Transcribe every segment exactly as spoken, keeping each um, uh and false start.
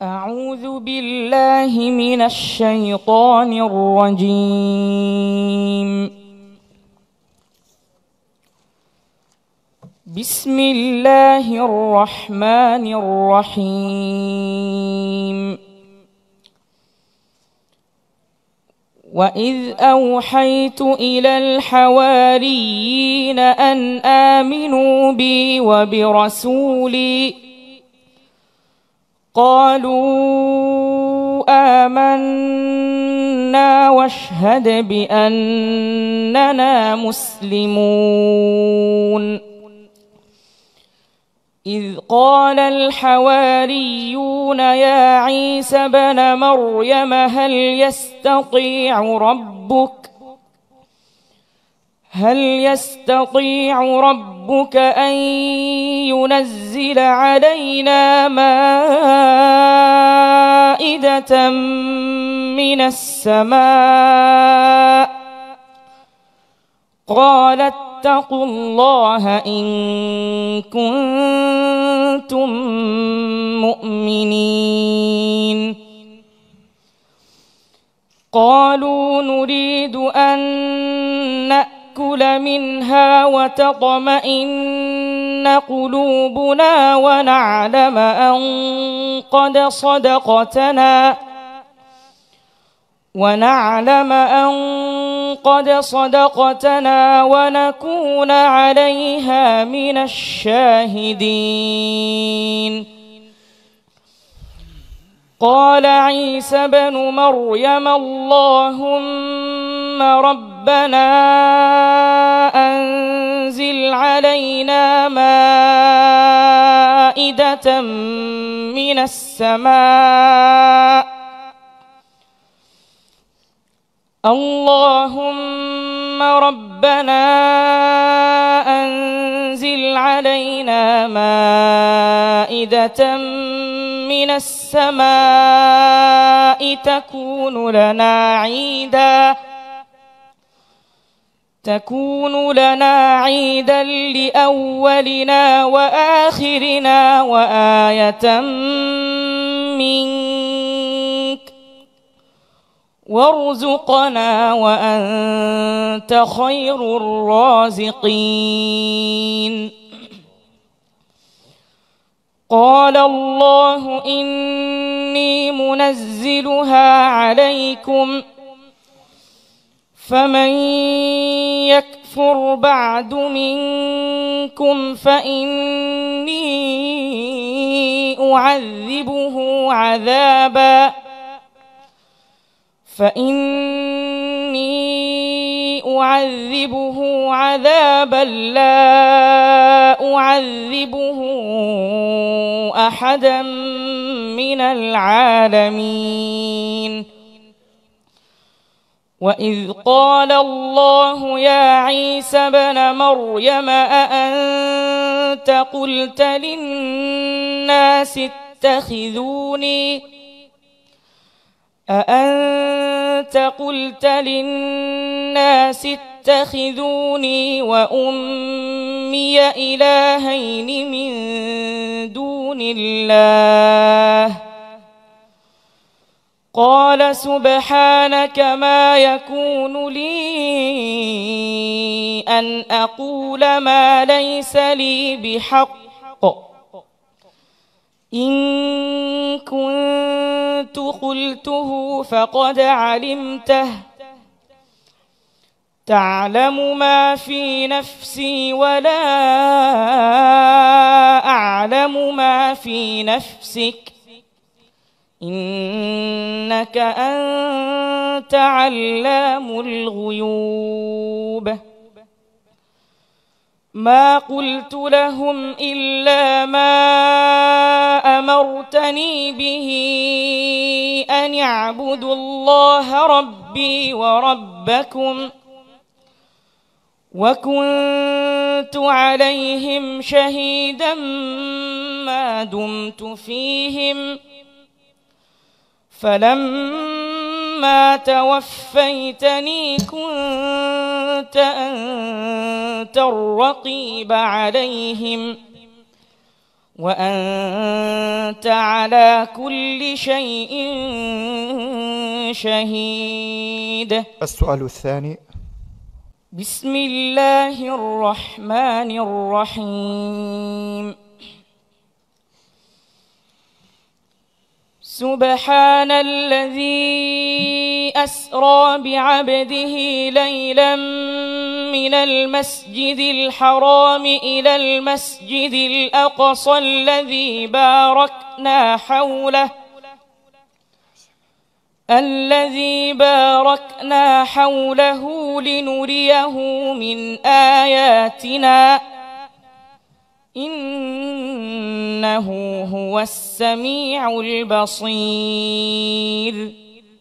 أعوذ بالله من الشيطان الرجيم. بسم الله الرحمن الرحيم. وإذ أوحيت إلى الحواريين أن آمنوا بي وبرسولي قالوا آمنا واشهد بأننا مسلمون. إذ قال الحواريون يا عيسى ابن مريم هل يستطيع ربك هل يستطيع ربك أن ينزل علينا مائدة من السماء؟ قال اتقوا الله إن كنتم مؤمنين. قالوا نريد أن نأكل منها وتطمئن قلوبنا ونعلم أن قد صدقتنا ونعلم أن قد صدقتنا ونكون عليها من الشاهدين. قال عيسى ابن مريم اللهم ربنا أنزل علينا مائدة من السماء اللهم ربنا أنزل علينا مائدة من السماء تكون لنا عيدا تكون لنا عيدا لأولنا وآخرنا وآية منك وارزقنا وأنت خير الرازقين. قال الله إني منزلها عليكم فمن يكفر بعد منكم فإني أعذبه عذابا فإني أعذبه عذابا لا أعذبه أحدا من العالمين. وإذ قال الله يا عيسى ابن مريم أأنت قلت للناس اتخذوني أأنت قلت للناس اتخذوني وأمي إلهين من دون الله قال سبحانك ما يكون لي أن أقول ما ليس لي بحق إن كنت قلته فقد علمته تعلم ما في نفسي ولا أعلم ما في نفسك إنك أنت علام الغيوب. ما قلت لهم إلا ما أمرتني به أن اعبدوا الله ربي وربكم وكنت عليهم شهيدا ما دمت فيهم فلما توفيتني كنت أنت الرقيب عليهم وأنت على كل شيء شهيد. السؤال الثاني: بسم الله الرحمن الرحيم. سبحان الذي أسرى بعبده ليلا من المسجد الحرام إلى المسجد الأقصى الذي باركنا حوله الذي باركنا حوله لنريه من آياتنا إنه هو السميع البصير.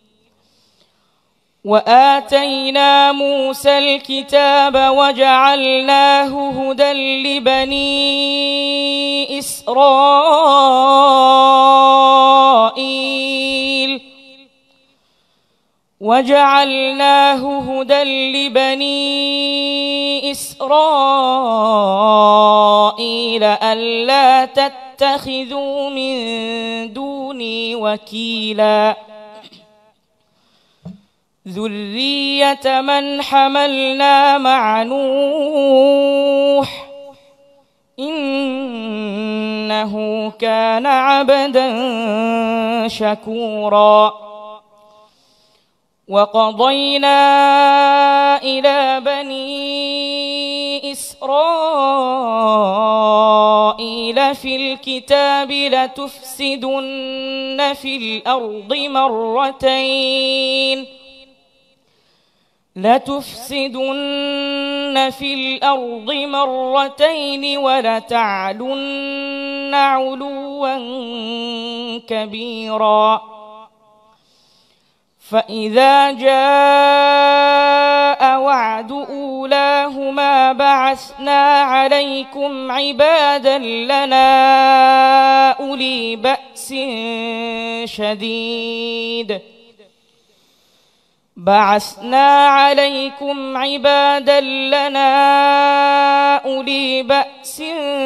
وآتينا موسى الكتاب وجعلناه هدى لبني إسرائيل وجعلناه هدى لبني إسرائيل ألا تتخذوا من دوني وكيلا ذرية من حملنا مع نوح إنه كان عبدا شكورا. وقضينا إلى بني إسرائيل في الكتاب لتفسدن في الأرض مرتين لتفسدن في الأرض مرتين ولتعلن علوا كبيرا. فإذا جاء وعد أولاهما بعثنا عليكم عبادا لنا أولي بأس شديد بعثنا عليكم عبادا لنا أولي بأس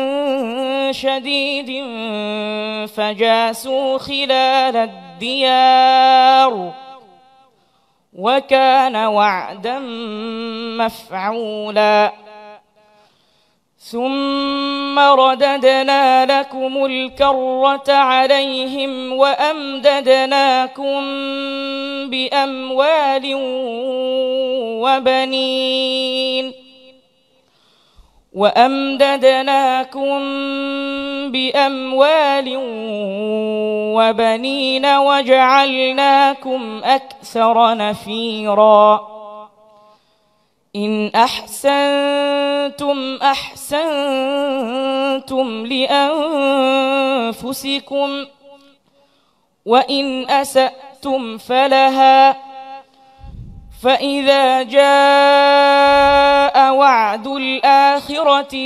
شديد فجاسوا خلال الديار وكان وعدا مفعولا. ثم رددنا لكم الكرة عليهم وأمددناكم بأموال وبنين وأمددناكم بأموال وبنين وجعلناكم أكثر نفيرا. إن أحسنتم أحسنتم لأنفسكم وإن أسأتم فلها فإذا جاء وعد الآخرة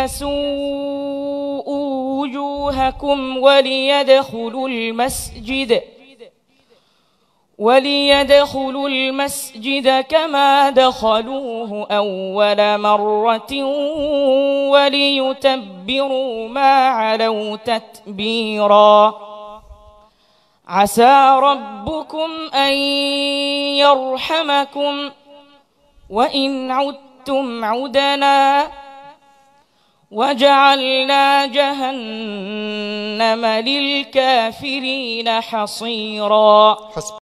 ليسوءوا وجوهكم وليدخلوا المسجد وليدخلوا المسجد كما دخلوه أول مرة وليتبروا ما علوا تتبيرا. عسى ربكم أن يرحمكم وإن عدتم عدنا وجعلنا جهنم للكافرين حصيرا.